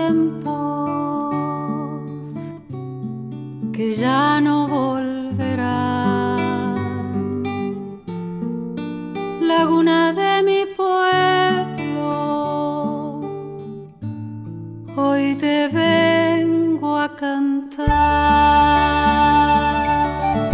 tiempos que ya no volverán. Laguna de mi pueblo, hoy te vengo a cantar.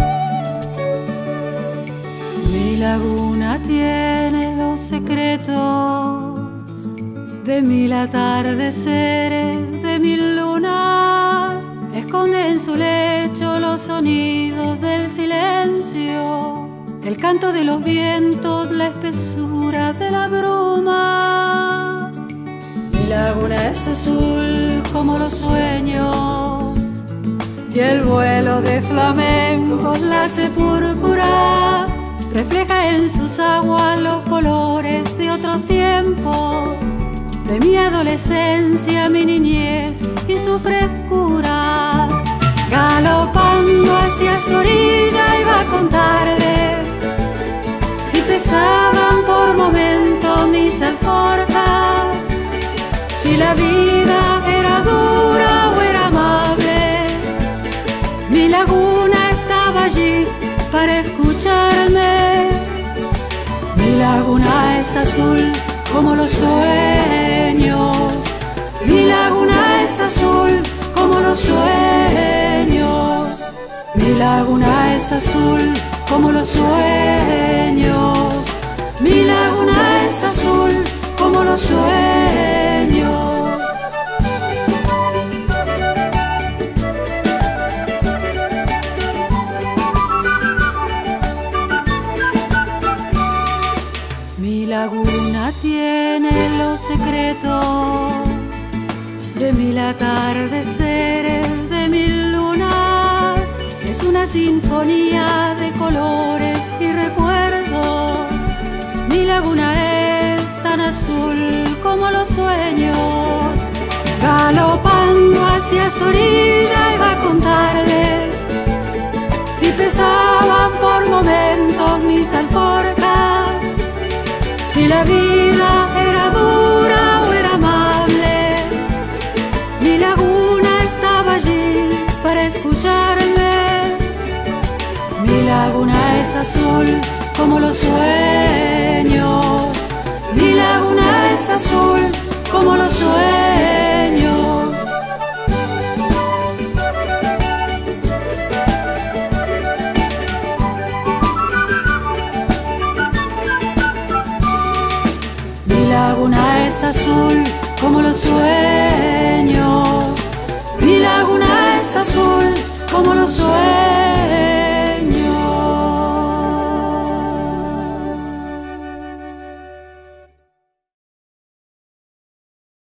Mi laguna tiene los secretos de mil atardeceres, de mil lunas. Esconde en su lecho los sonidos del silencio, el canto de los vientos, la espesura de la bruma. Mi laguna es azul como los sueños, y el vuelo de flamencos la hace púrpura. Refleja en sus aguas los colores de otros tiempos, de mi adolescencia, mi niñez y su frescura. Galopando hacia su orilla iba a contarle si pesaban por momentos mis alforjas, si la vida era dura o era amable. Mi laguna estaba allí para escucharme. Mi laguna es azul como los sueños. Mi laguna es azul como los sueños. Mi laguna es azul como los sueños. Mi laguna es azul como los sueños. Mi laguna tiene los secretos de mil atardeceres, de mil lunas. Es una sinfonía de colores y recuerdos. Mi laguna es tan azul como los sueños. Galopando hacia su orilla iba a contarle si pesaban por momentos mis alforjas, si la vida era dura o era amable. Mi laguna estaba allí para escucharme. Mi laguna es azul como los sueños. Mi laguna es azul como los sueños. Mi laguna es azul como los sueños. Mi laguna es azul como los sueños.